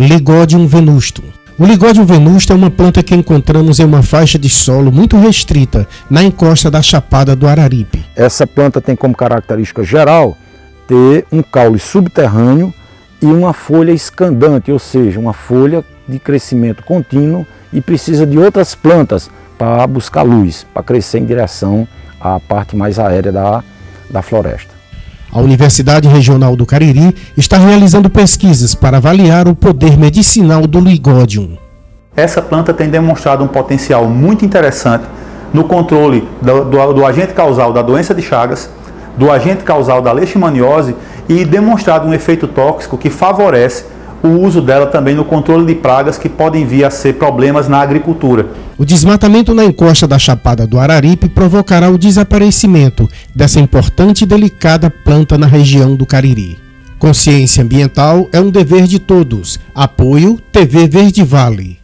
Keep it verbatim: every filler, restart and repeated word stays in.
Lygodium venustum. O Lygodium venustum é uma planta que encontramos em uma faixa de solo muito restrita, na encosta da Chapada do Araripe. Essa planta tem como característica geral ter um caule subterrâneo e uma folha escandante, ou seja, uma folha de crescimento contínuo e precisa de outras plantas para buscar luz, para crescer em direção à parte mais aérea da, da floresta. A Universidade Regional do Cariri está realizando pesquisas para avaliar o poder medicinal do Lygodium. Essa planta tem demonstrado um potencial muito interessante no controle do, do, do agente causal da doença de Chagas, do agente causal da leishmaniose e demonstrado um efeito tóxico que favorece o uso dela também no controle de pragas que podem vir a ser problemas na agricultura. O desmatamento na encosta da Chapada do Araripe provocará o desaparecimento dessa importante e delicada planta na região do Cariri. Consciência ambiental é um dever de todos. Apoio T V Verde Vale.